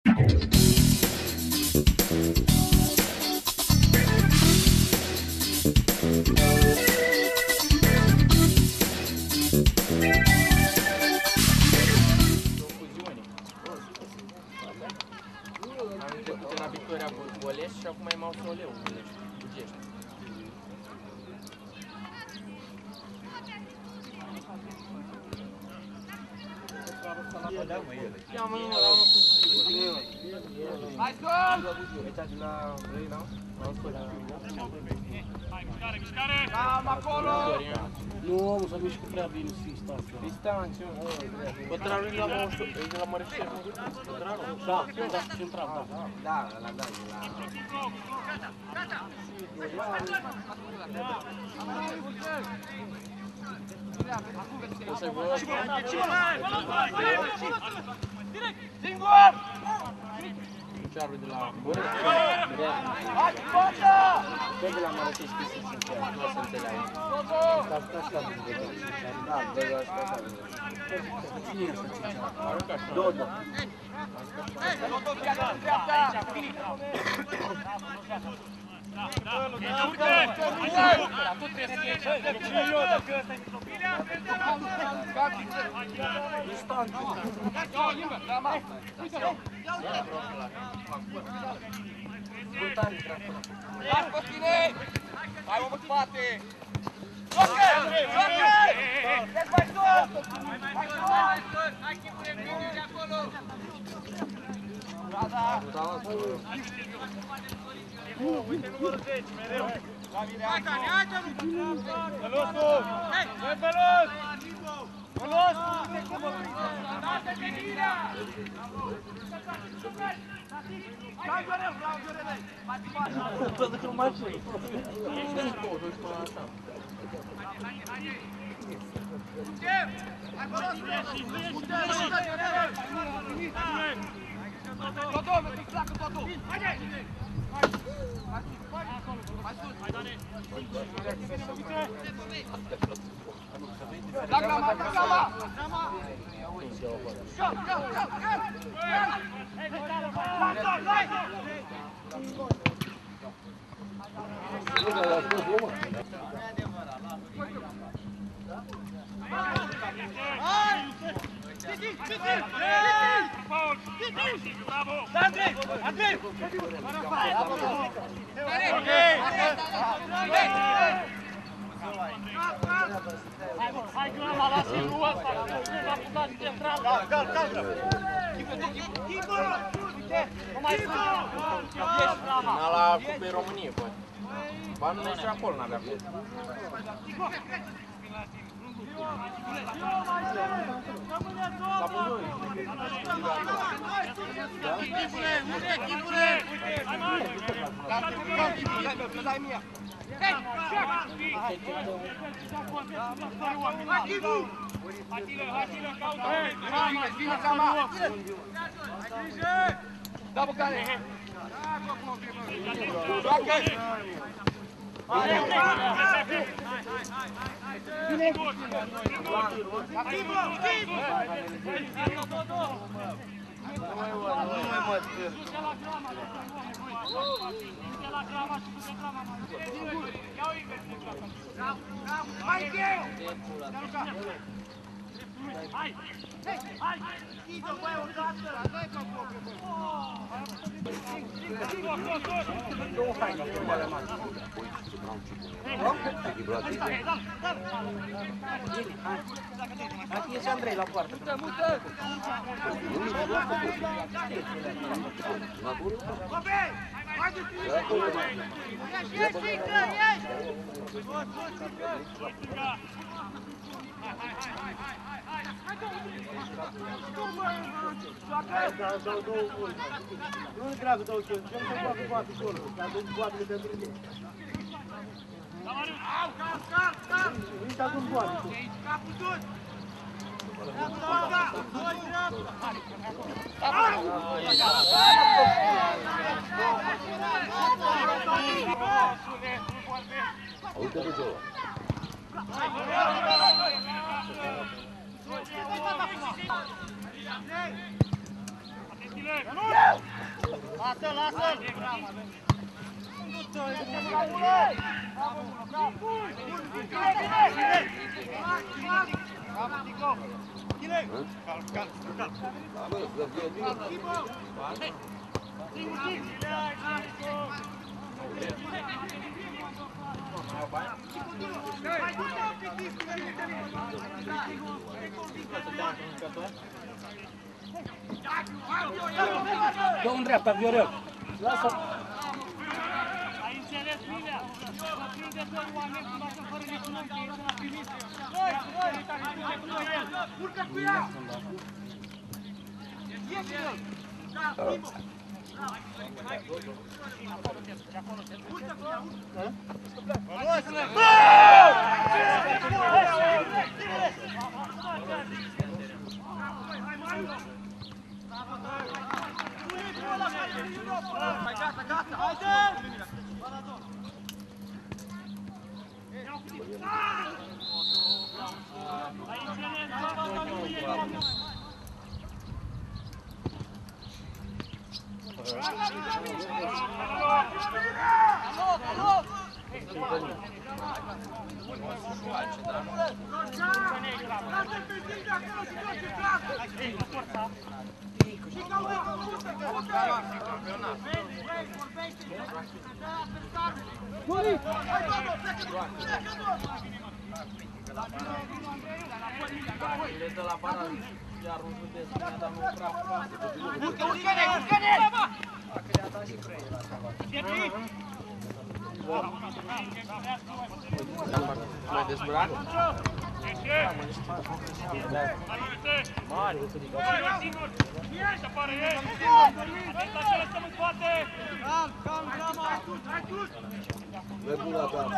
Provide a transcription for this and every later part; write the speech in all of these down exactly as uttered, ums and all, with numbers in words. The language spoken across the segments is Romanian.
Și acum e mausoleu, Bugești. Ia mă, nu, la unul cu sigur. Hai, gol! Uitați la vrei, nu? Mișcare, mișcare! Cam acolo! Nu, să mișcă prea bine distanța. Distanță, pătrarul e la Mărășești. Pătrarul? Da, da, central, da. Da, ăla da, e la... Singur! Cearul de la Mărășești. Hai, fața! Tot de la Mărășești că sunt chiar, nu se înțeleagă. Da, de la asta de Cine este central? Dodo. Dodo, dreapta, dreapta! Tu trebuie să ieși, și eu, dacă ăsta e Distanță. Las pe tine! Hai, omul în spate! Joacă! Joacă! Deci mai sus! Mai sus! Hai, chipule, vine de acolo! Uite numărul zece, mereu! Hai, Dani, hai, Dani! Pelosul! Hai, Pelos! Pelos! Lasă pe mine! Hai, Viorel, bravo, Viorel! Mai departe! Pentru că nu mai știu. Putem! Hai, Pelos! Putem! Dodo, mă pic placă, Dodo! Haide! Mai sus! Hai, Dani! La grama, la grama! Go, go, go, go! Andrei! Andrei! Hai, grama, lasă-i lui ăsta! L-a putut central! Gal, gal, gal! Nu mai sunt! Ești grama! N-a la Cupei României, bă. Ba nu merge acolo, n-avea cum. La Bunoi. Chipule, unde, chipule? Dai mie! Hei, Hai, Chipu! Atila, Atila, caută! Vine, vine grama! Da, băcare! Joacă! Bine! Activă! Activă! nu mai mă, nu mai mă. Du-te la grama, du-te la grama și du-te grama mai. Ia-o invers de grama. Hai, greu! Hai! Hai! Ide-o, băi, o dată! Dă-i ca focă, băi! Două haine, două alemani. Aqui este Andrei la poartă. Mută, mută! Băbe! Hai de tine! Ieși, ieși, fică, ieși! Nu-i dragă, dau eu, ce-mi să facă poate acolo, ca să poate pentru tine. Au, cap, cap, cap! Nu-i dat un poate. Capul sus! Dreapta! Doi, dreapta! Uite-te acolo. Atentile! Lasă-l, lasă-l! Dă în dreapta, Viorel! Lasă! Ai înțeles, Milea? Mă prinde doi oameni cu lasă fără niciun om, că ești la primit. Doi, doi, uitați, prinde cu noi el. Urcă cu ea! Ieși el! Da, Timo! Urcă cu ea, urcă! Hai, gata, gata! Haide! Ai înțeles, bă, nu e doamnă! Alo, alo! Le dă la bara, iar un județ, dar nu prea poate. Urcă, urcă-ne, urcă-ne! Dacă le-a dat și trei, la salvat. Mai dezbrat? Mari. Să pară ei! Ăsta ce lăsăm în spate! Calm, calm, drama! E bună la ta.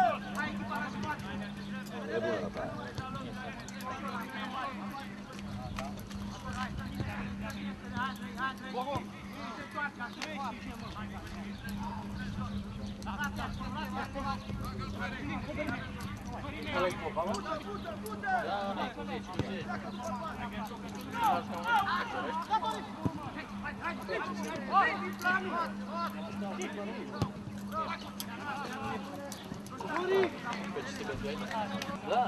E bună la ta. Da.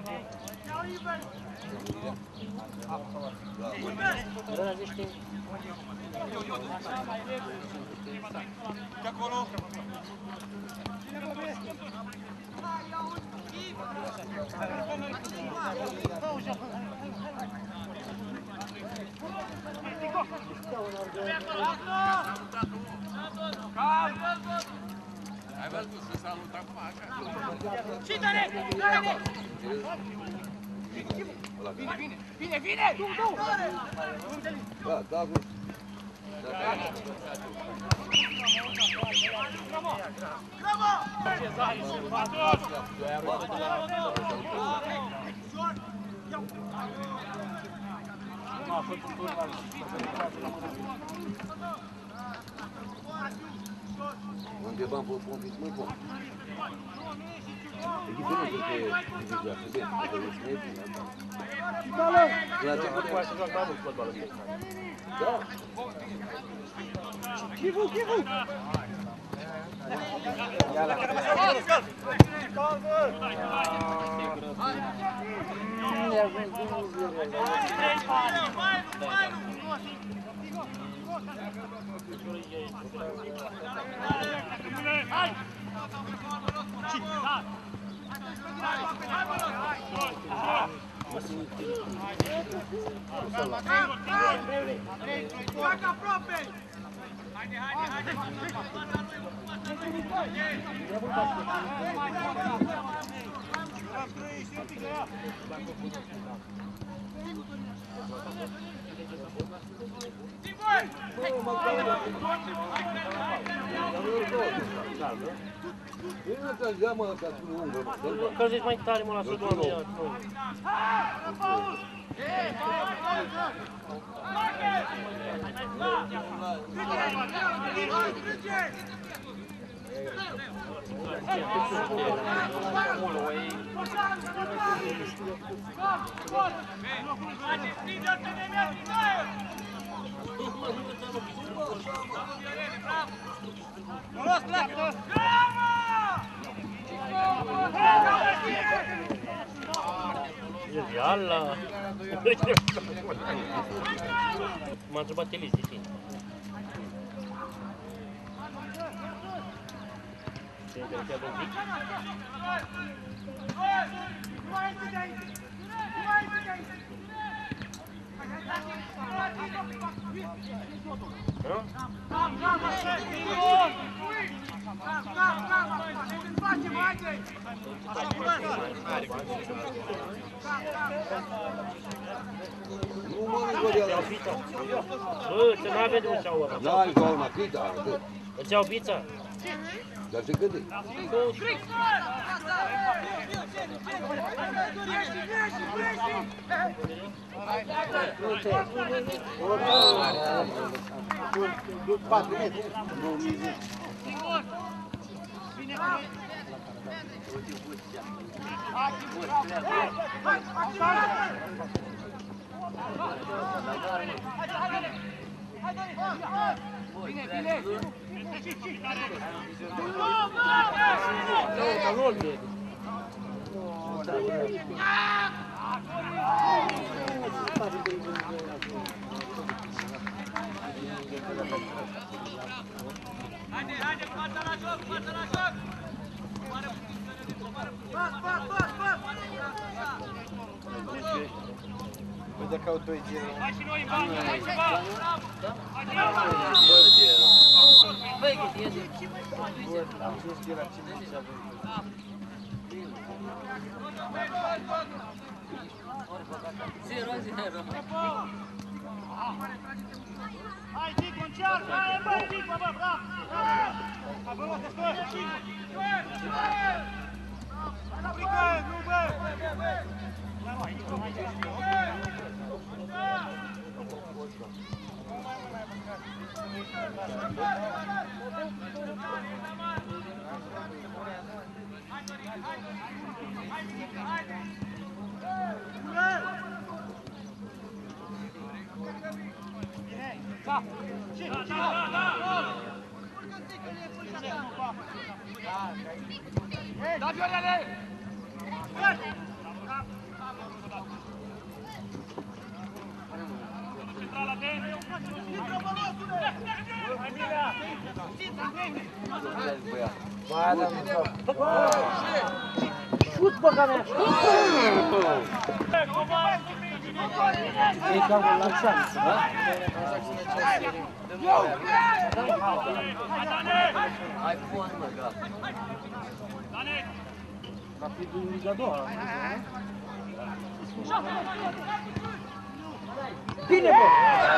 Da, niște... De acolo! Hai văzut să salută acum așa. Și dă-ne! Dă-ne! Vine, vine! Vine, vine! Da, da, gust. Undeva am fost conflict mai bun. Echipul nu cred că e divizat, se vede, că e snepul, asta. La ce Nu poate să joacă mai mult fotbal ăsta. Da. Chivu, chivu! Ia la Hai! Joacă aproape! Haide, haide, haide! Nu te zeamă ăsta cu ungă, mă. Că zici mai tare, mă, lasă, doamne, ia. Yalla! M-a întrebat Elis de tine. Se interesează un pic? Nu mănâncă de la pizza. Bă, să nu avem de un sau ăla. N-ai ca una pizza, atât. Îți iau pizza? Dar ce cât e? patru metri. nouă mii zece. Sigur! Bine, bine! Haide, haide, fața la joc, fața la joc! Pas, pas, pas, pas! Uite că au doi zero. Hai și noi, Ivan, hai și Ivan! Băi, cât e de... Am zis că era cine și avem. Zero, zero. Hai, Zico, încearcă! Hai, bă, Zico, bă, bravo! Hai, bă, mă, destul! Nu frică, nu, bă! Da! Da, Viorele! Centrala atent! Hai, Mila! Vai, dar nu fac. Șut, băga mea! E cam la șansă, da? Hai, fun, mă, gata. Rapidul în Liga a doua. Bine, bă!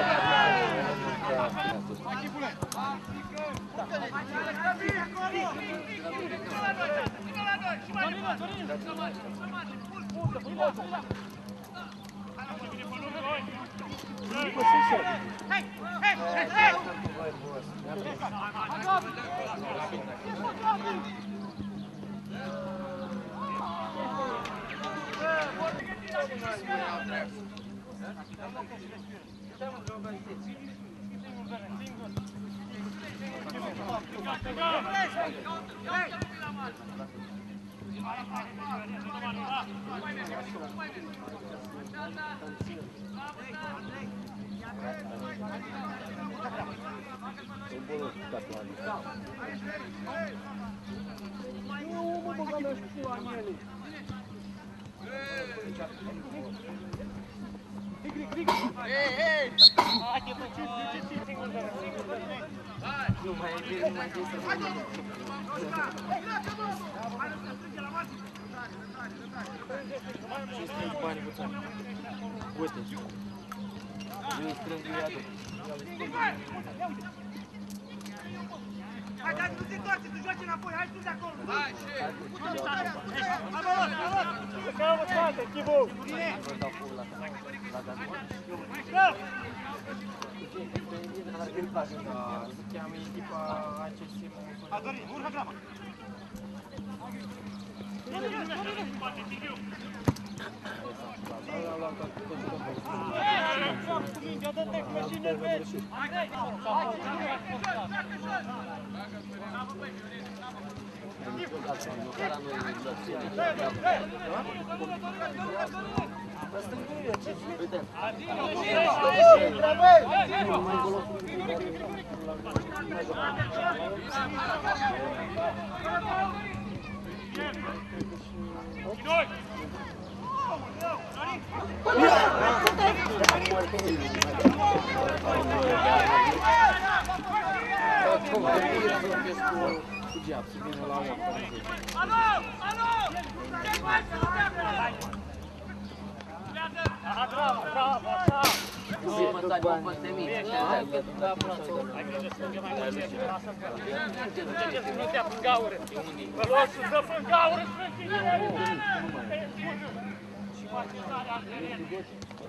Nu mai e bine, nu mai e bine să facă. Și strâng banii cu țara. Uite. Eu strâng, eu aduc. Hai, dați, nu se întoarce, tu joci înapoi, hai tu de acolo! Hai, șef! Hai, bă, bă, bă! Cău, spate, Chivu! Bine! Bravo! Se cheamă echipa A C S Mosul. Adorin, urcă graba! Bine, bine, bine! Cu geap, să vină la opt. Alo! Alo! Ce mai să aha, bravo, bravo, așa! Mă stai, mă poți de mine. Hai grijă să fie mai mult, lasă-mi că... Înțelegeți să nu dea până gaură. Vă luați să dă până gaură, sfântire! Și face starea arterienă.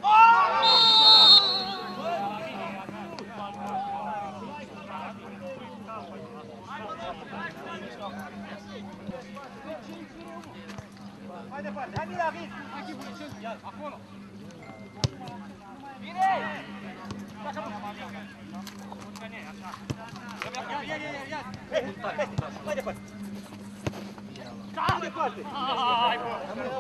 Mai departe, hai Mila, vin! Echipul de centru, ia, acolo! Bine! Așa, mă! Ia, ia, ia, ia! Mai departe! Mai departe! Hai, bă!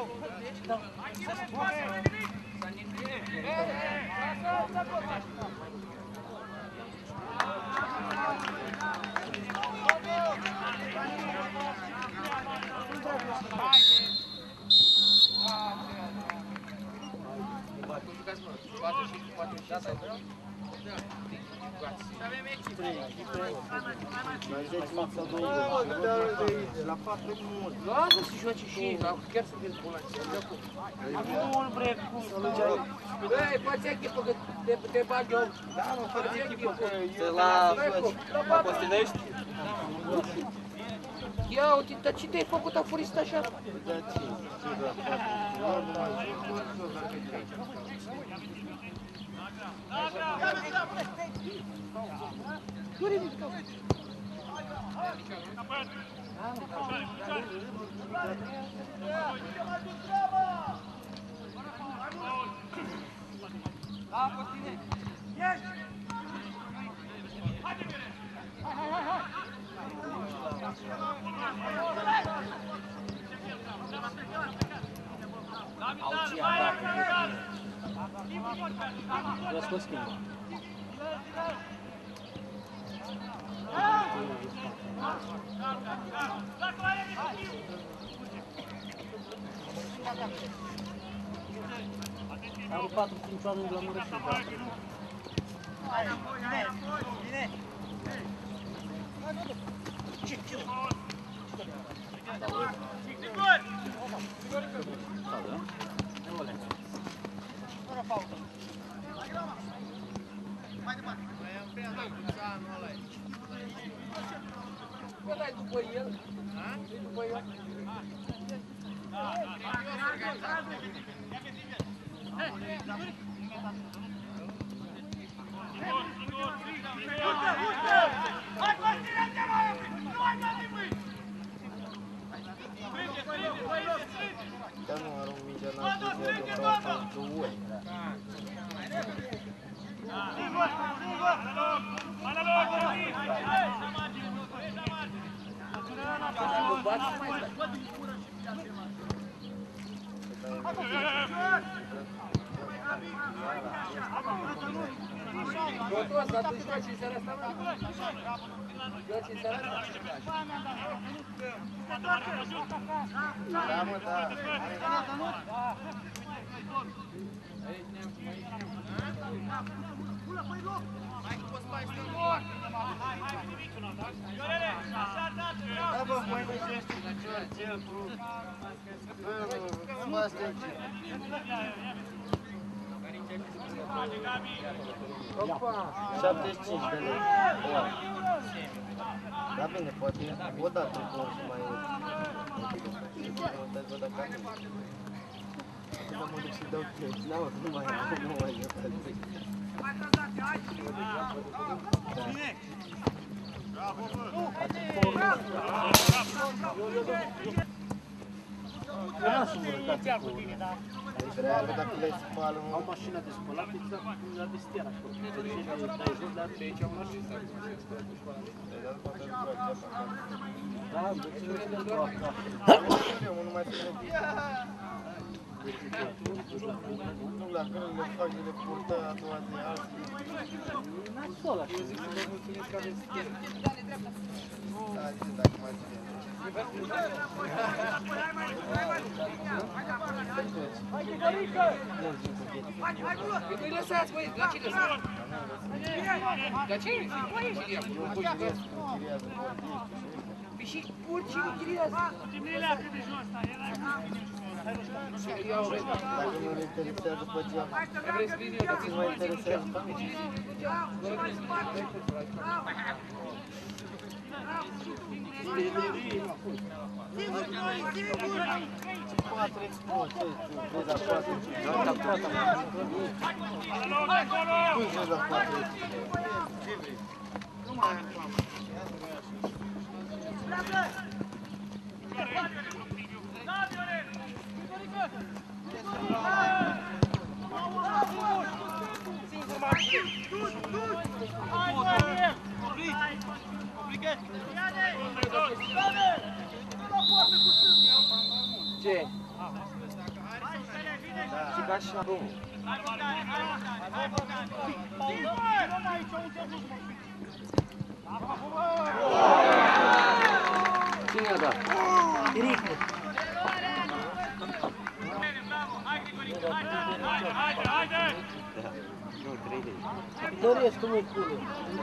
La patru mult. Lasă să joace și ei, chiar să vezi bolan. Mult break, cum să lugeai. Băi, faci echipă că te, te bag eu. Da, mă, fără echipă, că Să eu la... La La Costinești? Ia uite, dar ce te-ai făcut aforist așa? Da, ce? Ce da, patru? Nu mai Vreau să schimba. Am patru cinci oameni la mură și da. Bine! Bă, dai după el. Dai după el. Hai, Costinete, mai opri! Nu mai dă nimic! Da, nu, arunc mingea în altul, eu vreau să fac două. Sigur, sigur! Hai la loc, Costin! Bă, bați și mai stai. Totul ăsta, tu joci în seara asta, mă? Joci în seara asta? Da, mă, da. Da, bă, mai găsești cel cu... Bă, mă, stai ce. Opa, șaptezeci și cinci de lei. Da, bine, poate o dată cum să mai... O dată acasă. Să mă duc și dau pleci. N-am, nu mai am, nu mai am. Bine! Bravo, bă! inițial cu tine, da. Treabă dacă le spală, Au mașina de spălat exact la vestiar acolo. Te duci și dai jos, dar pe aici au mașină. Da, mulțumesc de tot. nu mai se nu, la care le fac de purtă a doua zi alții. Nasol, așa. Eu zic să vă mulțumesc că aveți timp. Da, zic dacă mai ține. Hai, Ghigorică! Nu-i lăsați, băi, la cine lăsați? La cine? Eu chiriază, chiriază. Păi și urci și nu chiriază. Dimnilea cât de jos, da, era Dacă nu le interesează pe geam, Vrei să vin eu, dar nu mă interesează pe mine. Patru explozi, vezi la patru. Da, patru. Cum vezi la patru? Ce vrei? Nu mai am foame. Ce? Și ca și acum. Cine a dat? Ricu. Nu, trei de aici. Doresc cum e pune.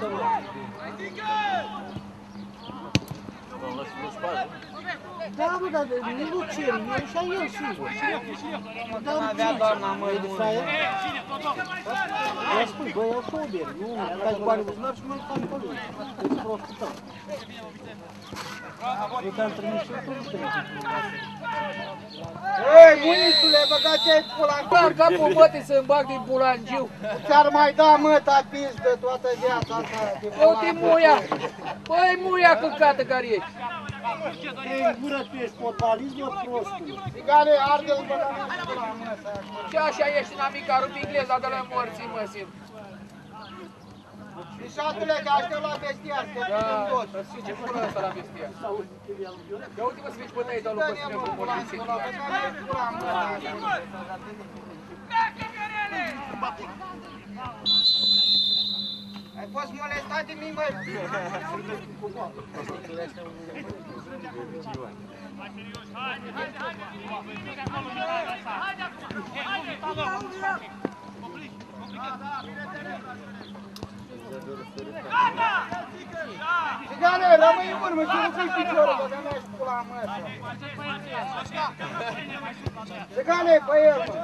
Da, mă, dar nu cer, eu și eu singur. Nu avea doamna mă E de fraier? bună. Eu spun, bă, eu sober, nu, ca de bani buzunar și nu-l fac pe lui. E prostul tău. Eu te-am trimis și eu pe lui. Ei, munisule, băgați ai pula în Bag capul mătii să-mi bag din bulangiu. ți-ar mai da măta pizdă toată viața asta de Uite muia! Băi, muia căcată care ești! Ei, în gură tu ești fotbalist, mă, prostul. Țigane, arde-l băgați pula în măsa. Și așa ești în amica, rup engleza de la morții, mă simt. Mișatule, că aștept la bestiar, că Da, vedem tot. și ce pula ăsta la bestia. Ia uite-mă să vezi până aici, dau lui Dă-ne Costin mă cu pula în morții. măsa, băgați pula în măsa. Ai fost molestat de mine, băi? Țigane, rămâi în urmă, și nu fii piciorul, băga mea și pula în măsa. Țigane, pe el, mă.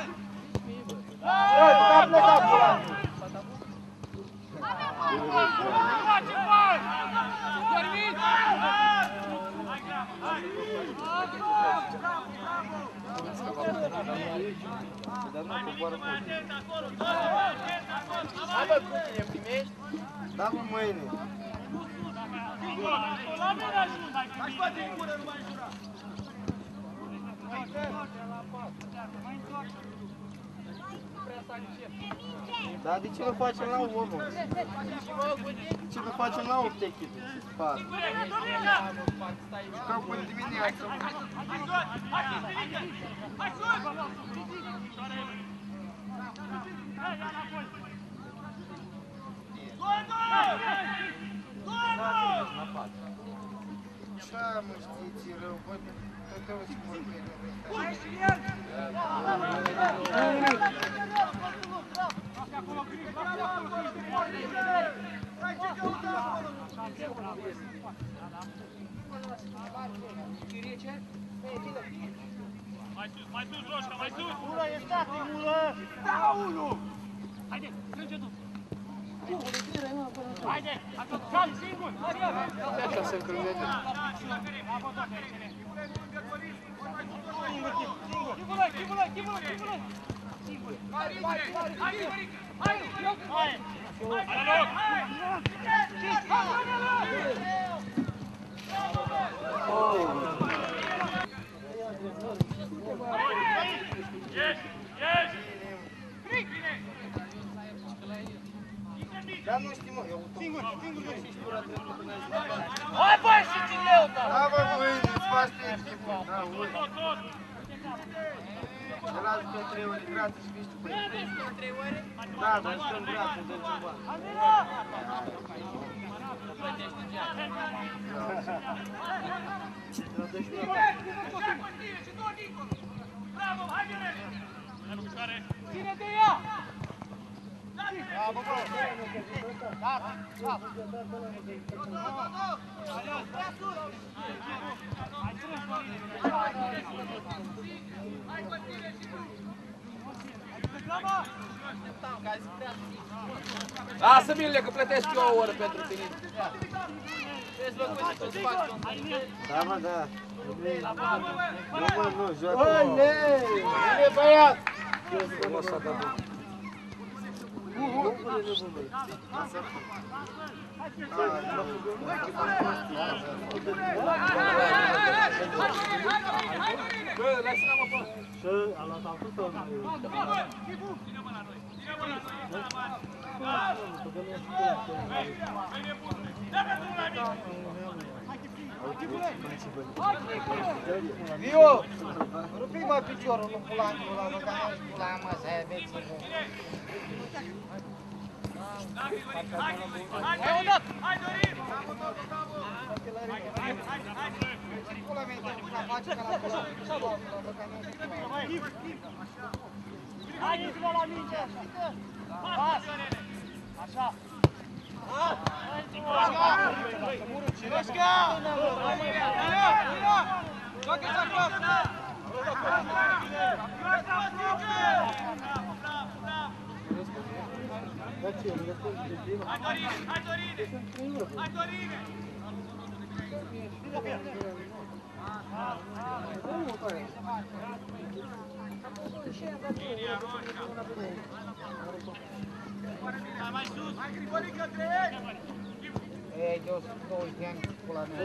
Bă, tu a plecat pula în măsa. Hai bă, cu tine primești? Da, mă, mâine. Hai scoate în gură, nu mai jura! Dar de ce nu facem la opt, mă? De ce nu facem la opt echipe? patru. Jucăm până dimineață. Ce mă știți rău, bă, tot o spun. Mai sus, mai sus, Roșca, mai sus! Mulă, e static, mulă! Da, unul! Haide, strânge tu! Haide, atunci, calm, singur! Așa se încrângește. Chivulă, chivulă, chivulă, chivulă! Hai, hai, hai, hai, hai, hai! Hai, Hai băi și Cineu, da! Da, bă, mâine, îți faci tu echipă. Da, uite. Te las pe trei ori gratis și vici tu pe echipă. Da, dar stăm gratis, dăm ceva. Bravo, hai bine! Ține de ea! Bravo, bă! Gata, gata! Lasă, Milene, că plătesc eu o oră pentru tine. Da, mă, da. Nu, mă, nu, joacă. Olei! Bine, băiat! Nu s-a dat. Bă, lasă-mă, mă, bă! Și a luat altul Vio! Rupi mă piciorul, nu pula în pula, mă, că nu pula, mă, să aia beți-vă. Hai, undat! Hai, Dorin! Pula mea, te pula, face ca la pula, pula, mă, că nu pula. Haideți-vă la minge! Pas! Așa! Cireșca! Joacă-ți acasă! Hai, Dorine! Hai, Dorine! Hai, Dorine! Hai mai sus! Hai, Grigori, către ei! Ei, de o sută douăzeci de ani, pula mea.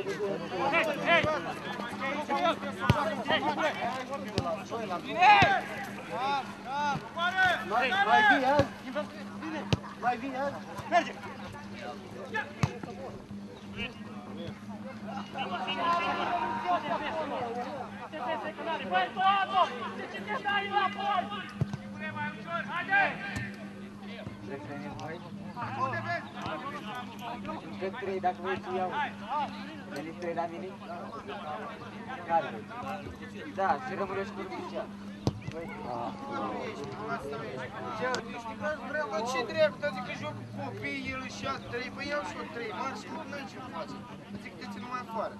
Mai vii azi? Mai vii azi? Merge! Băi, toată! De ce te dai înapoi? Pune mai ușor, haide! Încă trei, dacă vrei să iau. Veniți trei la mine? Care vrei? Da, și rămânești cu Rupicea. Ce drept, adică joc cu copiii, el și ia trei, păi iau și eu trei, mari și cu noi ce face? Zic că te numai afară.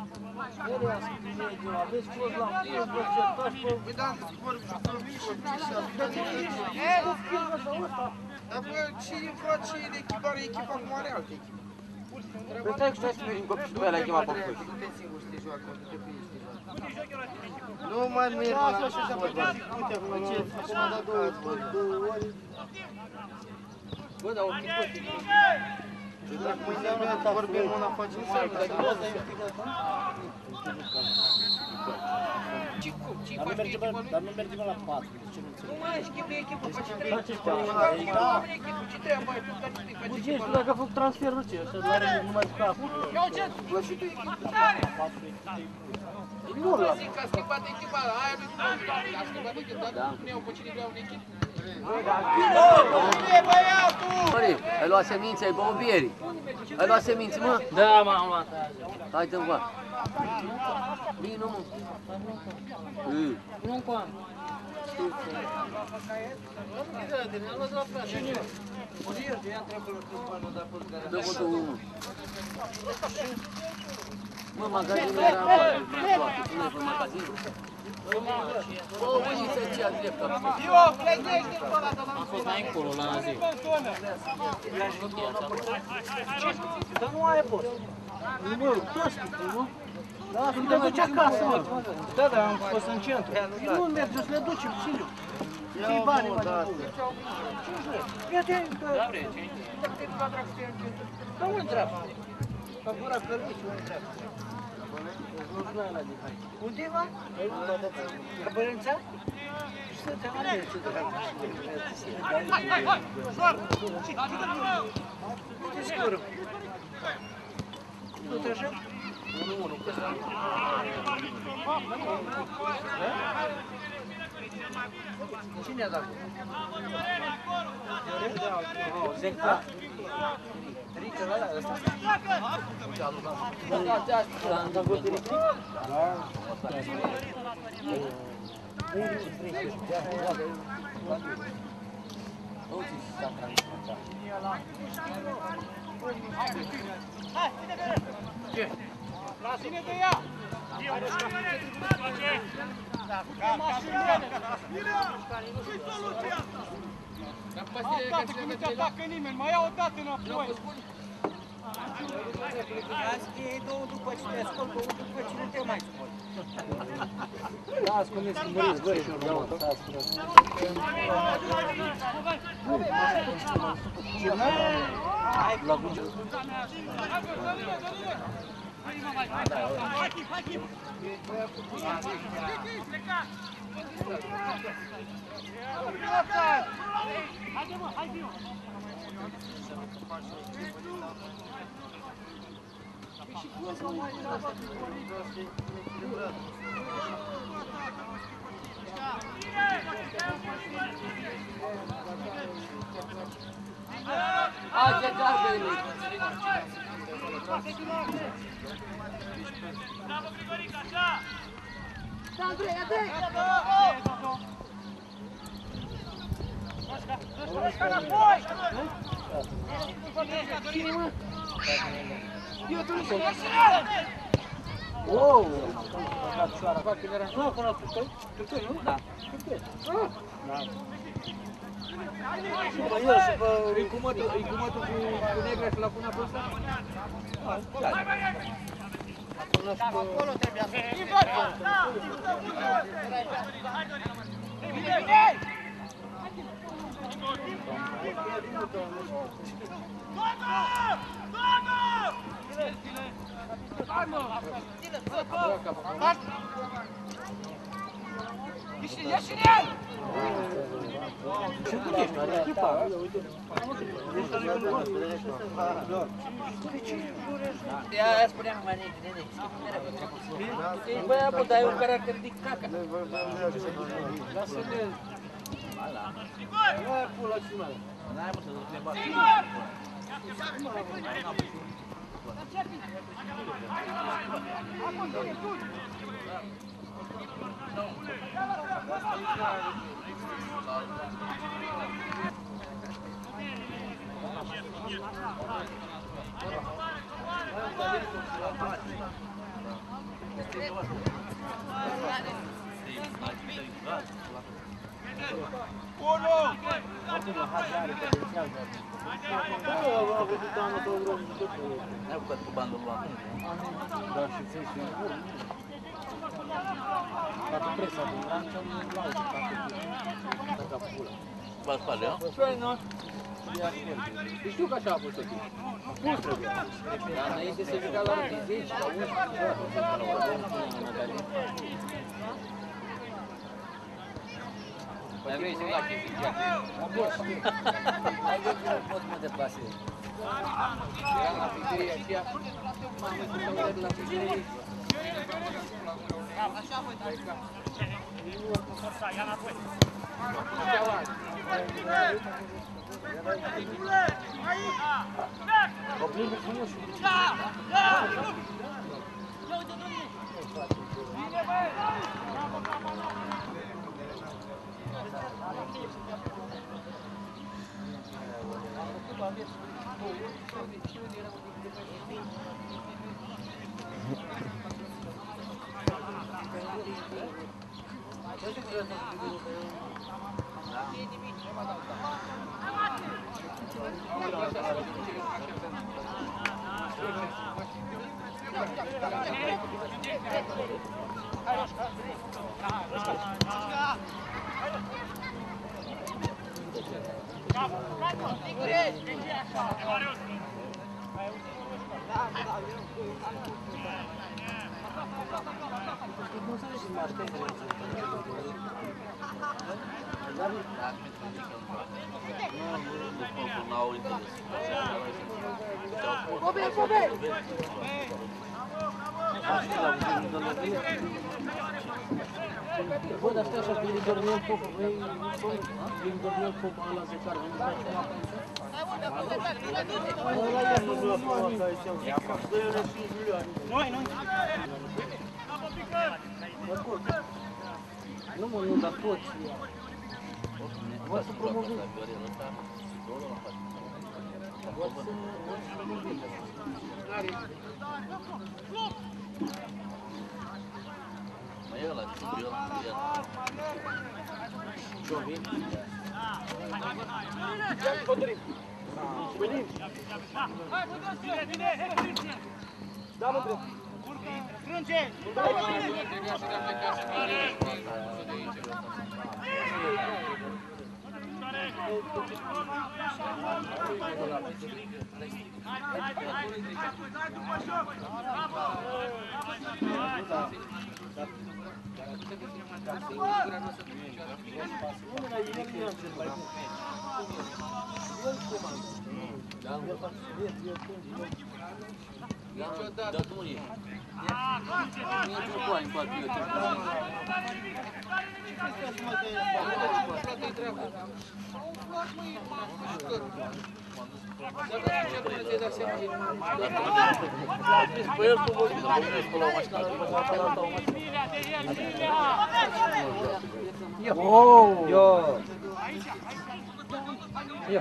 Aveți fost la mine, vă certați pe... Păi da, vorbim și cu mii și ce și dar bă, ce îmi place de echipare, echipa cum are altă echipă. Păi stai că stai să mergem copii și după aia la chema pe coși. Du-te singur să te joacă, du-te pe ei să te joacă. Nu mai merg la vorba. Uite, acum ce? Acum a dat două ori. Bă, dar o chipă. Dacă mâine mea vorbim una, facem alta. Ce cum? Ce faci cu echipă lui? Dar nu mergem la patru, de ce nu înțeleg? Nu mai ești chip de echipă, faci trei. Faceți pe Nu ăla, mai ești echipă, ce treabă ai? Tu care știi, faci Bugești, echipă tu la... dacă a făcut transferul ce? Așa doar numai scap. Eu ce? Bă, și tu echipă tare! Nu, Nu zic că a schimbat echipa, aia nu-i cum a schimbat echipa, dar nu iau pe cine vrea un echipă. Bine, băiatul! Mări, ai luat semințe, ai băut bieri. Ai luat semințe, mă? Da, m-am luat. Hai, dă-mi va. Vino, mă. Nu-mi coam. Dă votul unu. Mă, magazinul era afară. Tu n-ai pe magazin? Bă, uite ce a drept. Vio, plătește încă o dată la Am fost mai încolo la zi. Dar nu ai fost. Mă, toți știi, mă? Da, Când te duci acasă, mă. Da, da, am fost în centru. Nu mergi, să le duci, Siliu. Ții banii, mă, da. Ia-te, că... Da, unde treabă? Ca gura călnici, unde treabă? Unde va? Ca Bălânța? Și să te amare, ce treabă. Hai, hai, hai! Ușor! Uite scură. Cine a dat? Zenca. Rică ăla, ăsta? Am dat gol de Rică? Da. Lasă-ne de ea! Tată, că nu te atacă nimeni, mai ia o dată înapoi! Azi că ei două după cine ascult, două după cine te mai scol. Da, ascundeți că măriți, băi, și urmă, da, ascundeți. Hai, la bunge. Haide mă, hai Dio! Și cum să mai lasă? Haide, gardele! Bravo, Grigorica, așa! Da, Andrei, Andrei! Roșca, roșca înapoi! Cine, mă? Eu tu nu știu. Wow! Fac când era... Nu, până la Cârtoi? Cârtoi, nu? Da. Cârtoi. Da. Și pe el, și pe... E cu mătul, e cu mătul cu negra și l-a pune pe ăsta? Da, da. Acolo trebuia să... Invert! Vine, vine! Hai mă! Ieși, ieși în el! Ce bun ești, are echipa. Aia spuneam mai înainte, nene, știi? Băi, bă, dar e un caracter de caca. Lasă-ne. Ia pula și mai. N-ai mă să nu te bagi. Unu! N-ai bucat cu bandul luat. Da, și ții și în gură. Dacă presa din lancia, nu îmi lau, dacă pula. Va spate, nu? Păi, nu. Știu că așa a fost ok. Pus trebuie. Dar înainte se juca la zece, la unsprezece. Mai vrei să-mi lași zicea. Am fost. Hai că nu pot mă deplasez. Eram la pizzeria aceea. Mamă, cum să merg la pizzeria. Așa voi da. Forța, ia înapoi. Copilul frumos. Da! Da! Ia uite, nu e! Bine, băi! Bravo, bravo, bravo! Bobe, Bobe! Bă, dar stai așa, vine Dornel Popa, vrei, vine Dornel Popa ăla Zecar, vine să faci apa aici? Ăla ia nu vreau să fac aici, dă-i ăla cinci milioane. Noi, noi. Nu mă, nu, dar toți. Vă să promovezi. Vă să promovezi. Mai e ăla, ce el. Jovin. Ia-mi Codrin. Venim. Vine, vine, vine. Da-mă drept. Strânge! Niciodată nu e. Niciun bani bag eu ce Păi el tu vorbi, dar nu ești pe la o mașină, după ce apă la alta o mașină. Yo! Yo! Yo!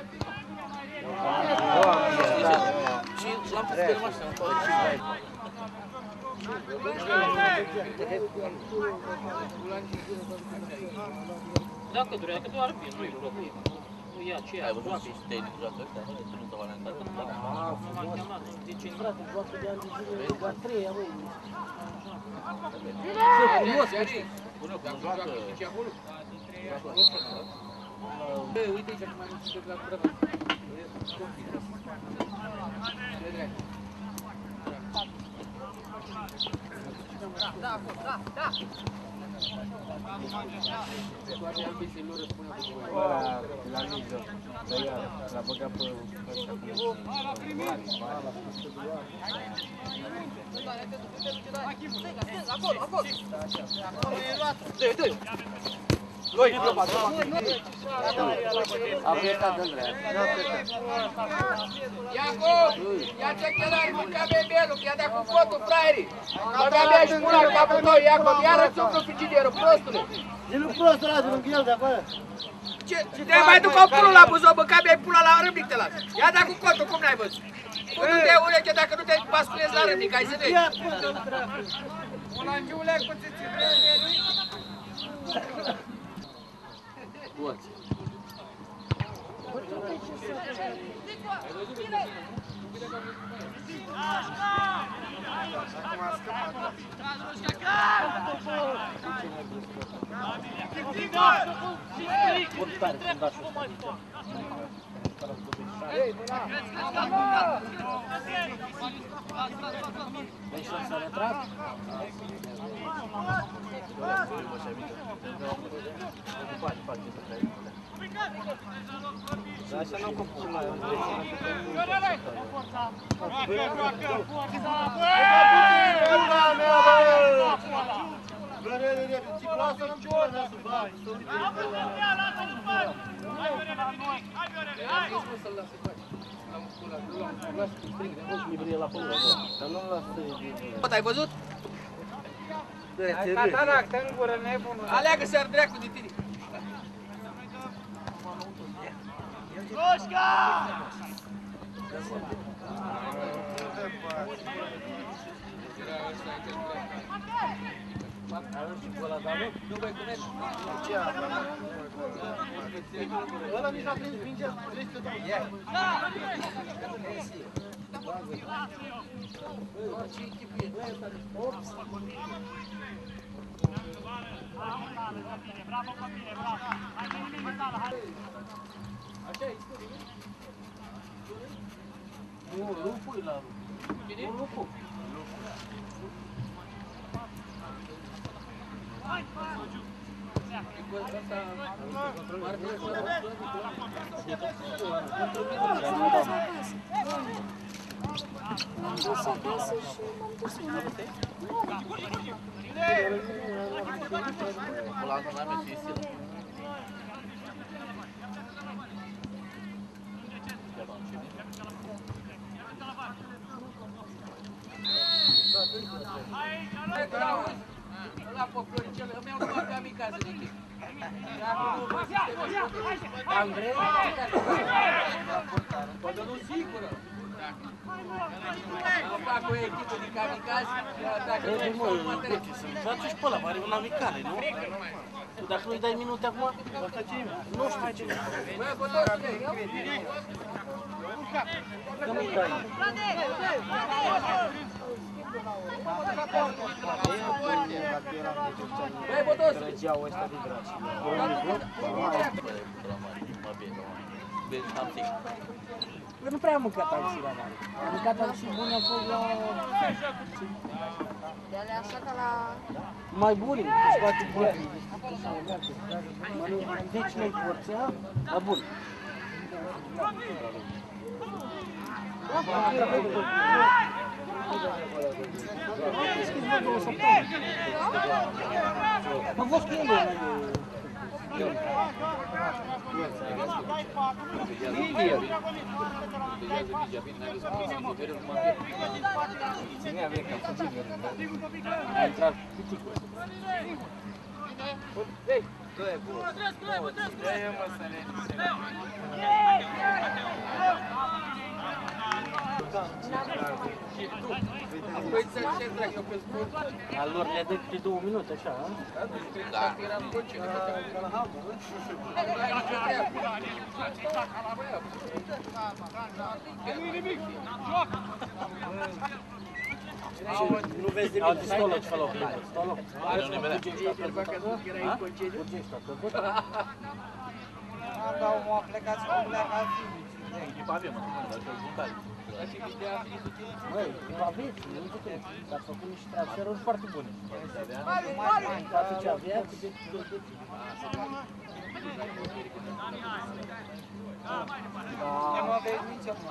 Și l-am pus pe mașină, am făcut și mai. Dacă durea, că doar vin, nu-i plătit. Nu ia ce Ai văzut și te-ai jucat ăștia, nu? Tu nu te-au alentat. Nu m-a chemat, deci în frate, joacă de ani de zile, doar trei, băi. Bună, cum joacă... Băi, uite aici, mai mult știu că la curăbă. Da, acolo, da, da. Toate ambiții lor răspunde cu voi. La mijloc, l-a băgat pe ăsta cu Acolo, acolo. Dă-i, dă-i! Loi, glăba, glăba! A plecat de vrea. Iacob! Ia ce chelari, mânca bebelul, că i-a dat cu cotul, fraierii! Băga mea și pula în capul tău, Iacob, iară ți umblă frigiderul, prostule! Zi-l prost ăla, zi-l el de afară. Ce? Te mai duc o pulul la buzou, mânca mea pula la râmnic te las! I-a dat cu cotul, cum n-ai văzut? Putu de ureche dacă nu te basculezi la râmnic, hai să vezi! Ulangiule cu țiții, Toți. Portare, fundașul ăsta. Vei șansa de trag? Dar așa n-au făcut mai mult. Bărele, repede, ți lasă în pula mea să bagi. Ai văzut? Cataract în gură, nebunul. Aleagă-se ar dracu de tine! Roșca! Ăla nici n-a prins mingea, vrei să te dau? Bravo copile, bravo! Hai că nimic în sală, hai! Nu, nu pui la rup. Nu, nu pui. M-am dus acasă și m-am dus unde. Pula alta n-am mers și Ăla pe Floricel, îmi iau numai pe amica zi de chestii. Andrei? Poate nu sigură. Mă fac o echipă din kamikaze, dacă nu ești o materie. Joacă și pe ăla, are un amicale, nu? Tu dacă nu-i dai minute acum, nu știu ce. Băi, bă, toți ei, iau. Că nu-i dai. Băi, bă, toți! Trăgeau ăștia de draci. Eu nu prea am mâncat taxi la mare. Am mâncat taxi bune, a fost la... De alea așa ca la... mai bune, cu scoate bune. Deci noi porția, la bun. Am fost cu ele. Ținea veca, fugim. A intrat piticul. Ei, dă-i bun. Dă-i mă să ne Apoi ți-a ce dracu pe sport? Al lor le dă câte două minute, așa, a? Da. Era în coce. Ca la hamă, nu? Nu ai nicio treabă. Nu-i nimic. Joacă! Nu vezi de mine. Alții stolă ce fac la stolă. Are un numele. Era în concediu. Dar m-a plecat să mă pleacă alții. Echipa avem, dar și-o voluntari. Măi, aveți, nu puteți. Dar ați făcut niște transferuri foarte bune. Mari, mari! Toate ce aveați, Nu mă vezi niciodată.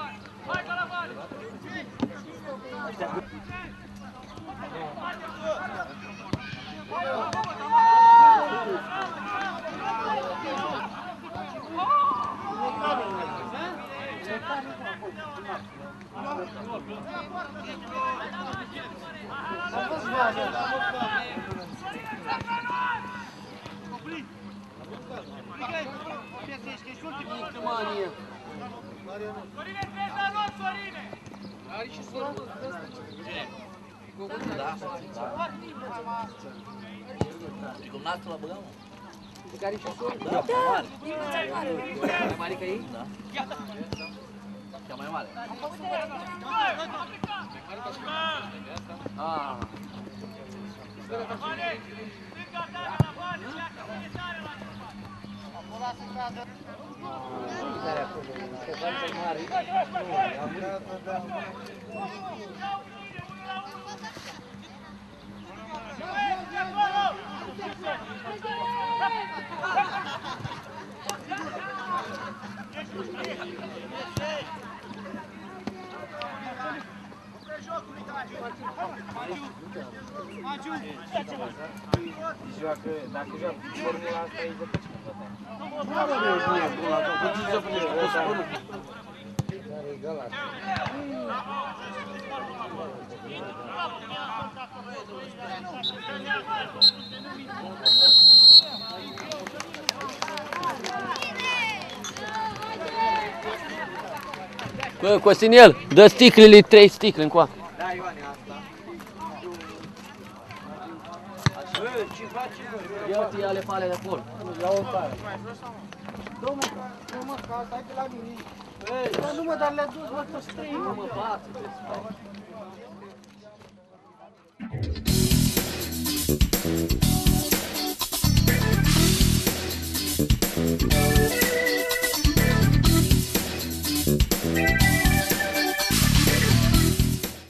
Are și sorul. Da, da. E cum n-ați la băgăm? Care și sorul? Da, mare. Mai mare ca ei? Da. Cea mai mare. Ah. Joacă, dacă joacă formula asta, e de pe cine văd. Nu are nevoie de la tot. Ce să punești cu spărul? Care e gălat. Bă, Costinel, dă sticlele, trei sticle încoa. Da, Ioane, asta. Bă, ce faci, bă? Ia-ți ale pe alea de acolo. Ia o tare. Dom'le, mă, că asta e de la mine. Bă, nu mă, dar le-a dus, mă, toți trei. Nu mă bați, ce-ți faci?